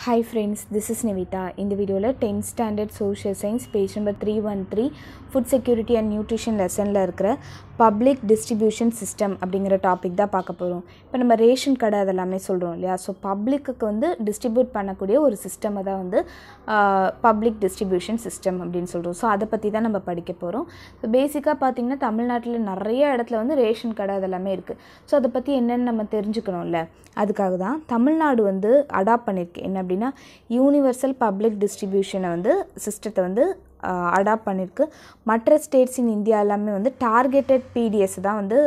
Hi friends, this is Nivita. In the video, 10th standard social science page number 313 food security and nutrition lesson la irukra public distribution system அப்படிங்கற topic தான் பார்க்க போறோம். இப்போ நம்ம ration கடை அதெல்லாம் சொல்றோம் இல்லையா? சோ பப்ளிக்கு வந்து டிஸ்ட்ரிபியூட் பண்ணக்கூடிய ஒரு சிஸ்டம் தான் வந்து பப்ளிக் டிஸ்ட்ரிபியூஷன் சிஸ்டம் அப்படினு சொல்றோம். சோ அத பத்தி தான் நம்ம படிக்க போறோம். சோ பேசிக்கா பாத்தீங்கன்னா தமிழ்நாட்டுல நிறைய இடத்துல வந்து ரேஷன் கடை அதெல்லாம் இருக்கு. சோ அத பத்தி என்னன்னு நம்ம தெரிஞ்சுக்கணும்ல. அதுக்காக தான் தமிழ்நாடு வந்து அடாப்ட் பண்ணிருக்கு. என்ன அப்படினா யூனிவர்சல் பப்ளிக் டிஸ்ட்ரிபியூஷனை வந்து சிஸ்டத்தை வந்து அடாப்ட் பண்ணிருக்கு. மற்ற ஸ்டேட்ஸ் இன் இந்தியா எல்லாமே வந்து டார்கெட்டட் பிடிஎஸ் தான் வந்து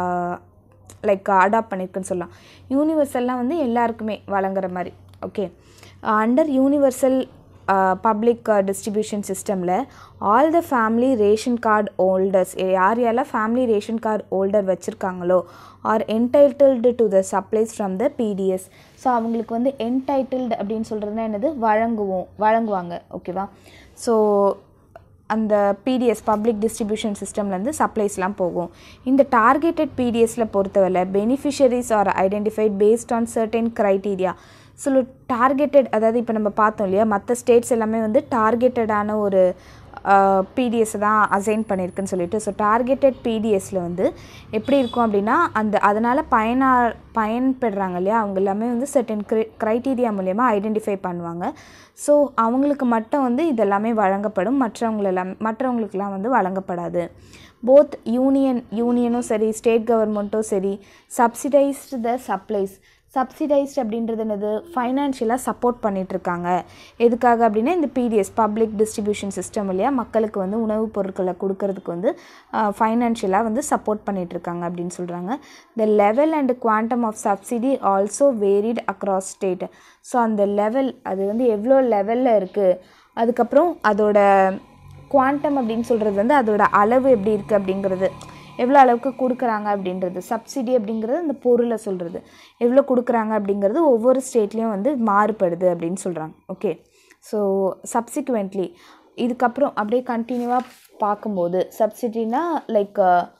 லைக் அடாப்ட் பண்ணியிருக்குன்னு சொல்லலாம். யூனிவர்சல்லாம் வந்து எல்லாருக்குமே வழங்குற மாதிரி. Okay, under universal public distribution சிஸ்டமில் all the family ration card holders யாரெல்லாம் ஃபேமிலி ரேஷன் கார்டு ஹோல்டர் வச்சுருக்காங்களோ are entitled to the supplies from the PDS. So அவங்களுக்கு வந்து என்டைட்டில்டு அப்படின்னு சொல்கிறதுனா என்னது, வழங்குவாங்க. ஓகேவா? ஸோ அந்த பிடிஎஸ் பப்ளிக் டிஸ்ட்ரிபியூஷன் சிஸ்டம்லேருந்து சப்ளைஸ்லாம் போகும். இந்த டார்கெட்டட் பிடிஎஸில் பொறுத்தவரை beneficiaries are identified based on certain criteria. So targeted, அதாவது இப்போ நம்ம பார்த்தோம் இல்லையா, மற்ற ஸ்டேட்ஸ் எல்லாமே வந்து டார்கெட்டடான ஒரு பிடிஎஸ் தான் அசைன் பண்ணியிருக்குன்னு சொல்லிட்டு. ஸோ டார்கெட்டட் பிடிஎஸில் வந்து எப்படி இருக்கும் அப்படின்னா அதனால் பயன்படுறாங்க இல்லையா, அவங்க எல்லாமே வந்து சர்டன் க்ரைட்டீரியா மூலயமா ஐடென்டிஃபை பண்ணுவாங்க. ஸோ அவங்களுக்கு மட்டும் வந்து இதெல்லாமே வழங்கப்படும், மற்றவங்களுக்கெல்லாம் வந்து வழங்கப்படாது. போத் யூனியனும் சரி ஸ்டேட் கவர்மெண்ட்டும் சரி சப்சிடைஸ்டு த சப்ளைஸ். சப்சிடைஸ்ட் அப்படின்றது என்னது, ஃபைனான்ஷியலாக சப்போர்ட் பண்ணிகிட்ருக்காங்க. எதுக்காக அப்படின்னா இந்த பிடிஎஸ் பப்ளிக் டிஸ்ட்ரிபியூஷன் சிஸ்டம் இல்லையா, மக்களுக்கு வந்து உணவுப் பொருட்களை கொடுக்கறதுக்கு வந்து ஃபைனான்ஷியலாக வந்து சப்போர்ட் பண்ணிகிட்ருக்காங்க அப்படின்னு சொல்கிறாங்க. The level and quantum of subsidy also varied across state. So அந்த லெவல் அது வந்து எவ்வளோ லெவலில் இருக்குது, அதுக்கப்புறம் அதோட குவான்டம் அப்படின்னு சொல்கிறது வந்து அதோட அளவு எப்படி இருக்குது அப்படிங்கிறது, எவ்வளோ அளவுக்கு கொடுக்குறாங்க அப்படின்றது. சப்சிடி அப்படிங்கிறது அந்த பொருளை சொல்கிறது, எவ்வளோ கொடுக்குறாங்க அப்படிங்கிறது ஒவ்வொரு ஸ்டேட்லேயும் வந்து மாறுபடுது அப்படின்னு சொல்கிறாங்க. ஓகே, ஸோ சப்சிக்வெண்ட்லி இதுக்கப்புறம் அப்படியே கண்டினியூவாக பார்க்கும்போது சப்சிடினா லைக்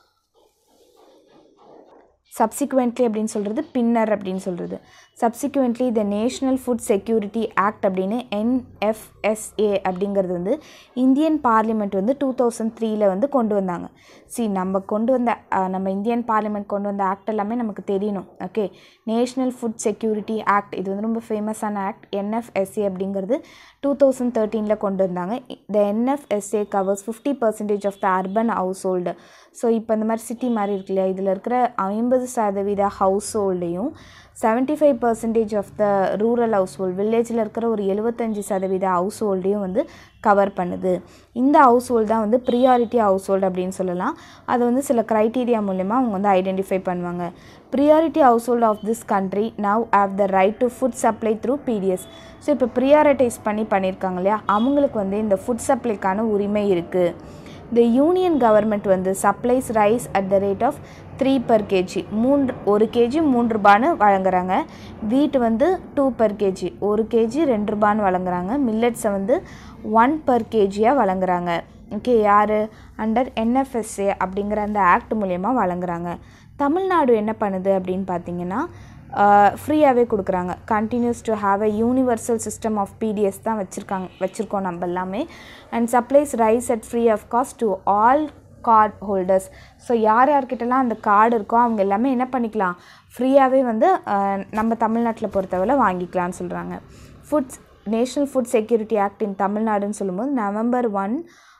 சப்சிக்வெண்ட்லி அப்படின்னு சொல்கிறது பின்னர் அப்படின்னு சொல்கிறது. Subsequently the national food security act அப்படின்னு NFSA அப்படிங்கிறது வந்து இந்தியன் பார்லிமெண்ட் வந்து 2003 வந்து கொண்டு வந்தாங்க. நம்ம இந்தியன் பார்லிமெண்ட் கொண்டு வந்த ஆக்ட் எல்லாமே நமக்கு தெரியணும். Okay, national food security act இது வந்து ரொம்ப ஃபேமஸான ஆக்ட். NFSA அப்படிங்கிறது 2013 கொண்டு வந்தாங்க. The NFSA covers 50% of the urban household. So இப்போ இந்த மாதிரி சிட்டி மாதிரி இருக்கு இல்லையா, இதில் இருக்கிற 50% ஹவுஸ் ஹோல்டையும் 75% of the rural household, வில்லேஜில் இருக்கிற ஒரு 75% ஹவுஸ் ஹோல்டையும் வந்து கவர் பண்ணுது. இந்த ஹவுஸ் ஹோல்டு தான் வந்து ப்ரியாரிட்டி ஹவுஸ் ஹோல்டு அப்படின்னு சொல்லலாம். அதை வந்து சில க்ரைட்டீரியா மூலமாக அவங்க வந்து ஐடென்டிஃபை பண்ணுவாங்க. Priority household of this country now have the right to food supply through PDS. So இப்போ ப்ரியாரிட்டைஸ் பண்ணியிருக்காங்க இல்லையா, அவங்களுக்கு வந்து இந்த ஃபுட் சப்ளைக்கான உரிமை இருக்குது. த யூனியன் கவர்மெண்ட் வந்து supplies rice at the rate of 3 per kg. 1 kg 3 ரூபான்னு வழங்குறாங்க. வீட் வந்து 2 per kg, 1 kg 2 ரூபான்னு வழங்குறாங்க. மில்லட்ஸை வந்து 1 per kg வழங்குறாங்க. ஓகே, யார் அண்டர் NFSA அப்படிங்கிற அந்த ஆக்ட் மூலயமா வழங்குறாங்க. தமிழ்நாடு என்ன பண்ணுது அப்படின்னு பார்த்தீங்கன்னா ஃப்ரீயாகவே கொடுக்குறாங்க. Continues to have a universal system of PDS தான் வச்சுருக்கோம் நம்ம எல்லாமே. And supplies rice at free of cost to all card holders. So யார்கிட்டலாம் அந்த கார்டு இருக்கோ அவங்க எல்லாமே என்ன பண்ணிக்கலாம், ஃப்ரீயாகவே வந்து நம்ம தமிழ்நாட்டில் பொறுத்தவரை வாங்கிக்கலாம்னு சொல்கிறாங்க. National food security act in தமிழ்நாடுன்னு சொல்லும்போது November 1,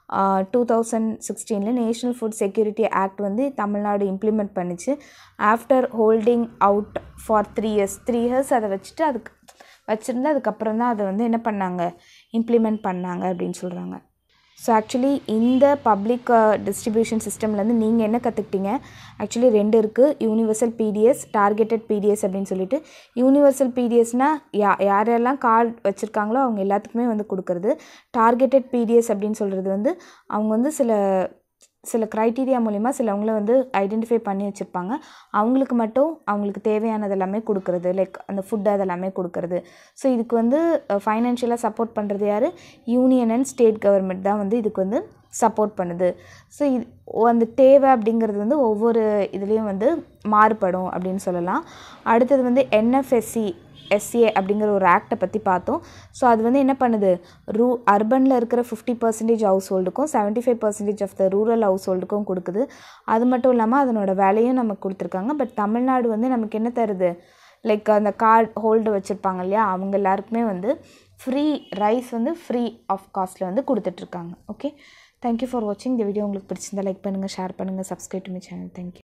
2016 national food security act வந்து தமிழ்நாடு இம்ப்ளிமெண்ட் பண்ணிச்சு. After holding out for 3 years அதை வச்சுருந்து அதுக்கப்புறம் தான் அதை வந்து என்ன பண்ணாங்க, இம்ப்ளிமெண்ட் பண்ணாங்க அப்படின்னு சொல்கிறாங்க. ஸோ ஆக்சுவலி இந்த பப்ளிக் டிஸ்ட்ரிபியூஷன் சிஸ்டம்லேருந்து நீங்கள் என்ன கற்றுக்கிட்டீங்க, ஆக்சுவலி 2 இருக்குது. யூனிவர்சல் பிடிஎஸ், டார்கெட்டட் பிடிஎஸ் அப்படின்னு சொல்லிட்டு. யூனிவர்சல் பிடிஎஸ்னால் யாரெல்லாம் கார்டு வச்சுருக்காங்களோ அவங்க எல்லாத்துக்குமே வந்து கொடுக்குறது. டார்கெட்டட் பிடிஎஸ் அப்படின்னு சொல்கிறது வந்து அவங்க வந்து சில க்ரைட்டீரியா மூலிமா சிலவங்கள வந்து ஐடென்டிஃபை பண்ணி வச்சுருப்பாங்க. அவங்களுக்கு மட்டும் அவங்களுக்கு தேவையானது எல்லாமே கொடுக்குறது, லைக் அந்த ஃபுட் அதெல்லாமே கொடுக்குறது. ஸோ இதுக்கு வந்து ஃபைனான்ஷியலாக சப்போர்ட் பண்ணுறது யார், யூனியன் அண்ட் ஸ்டேட் கவர்மெண்ட் தான் வந்து இதுக்கு வந்து சப்போர்ட் பண்ணுது. ஸோ அந்த தேவை அப்படிங்கிறது வந்து ஒவ்வொரு இதுலேயும் வந்து மாறுபடும் அப்படின்னு சொல்லலாம். அடுத்தது வந்து NFSC எஸ்ஏ அப்படிங்கிற ஒரு ஆக்டை பற்றி பார்த்தோம். ஸோ அது வந்து என்ன பண்ணுது, அர்பனில் இருக்கிற 50% ஹவுஸ் ஹோல்டுக்கும் 75% ஆஃப் த ரூரல் ஹவுஸ் ஹோல்டுக்கும் கொடுக்குது. அது மட்டும் இல்லாமல் அதனோட விலையும் நமக்கு கொடுத்துருக்காங்க. பட் தமிழ்நாடு வந்து நமக்கு என்ன தருது, லைக் அந்த கார்டு ஹோல்டு வச்சுருப்பாங்க இல்லையா, அவங்க எல்லாருக்குமே வந்து ஃப்ரீ ரைஸ் வந்து ஃப்ரீ ஆஃப் காஸ்ட்டில் வந்து கொடுத்துட்ருக்காங்க. ஓகே, தேங்க்யூ ஃபார் வாட்சிங். இந்த வீடியோ உங்களுக்கு பிடிச்சிருந்தா லைக் பண்ணுங்கள், ஷேர் பண்ணுங்கள், subscribe to my channel. Thank you.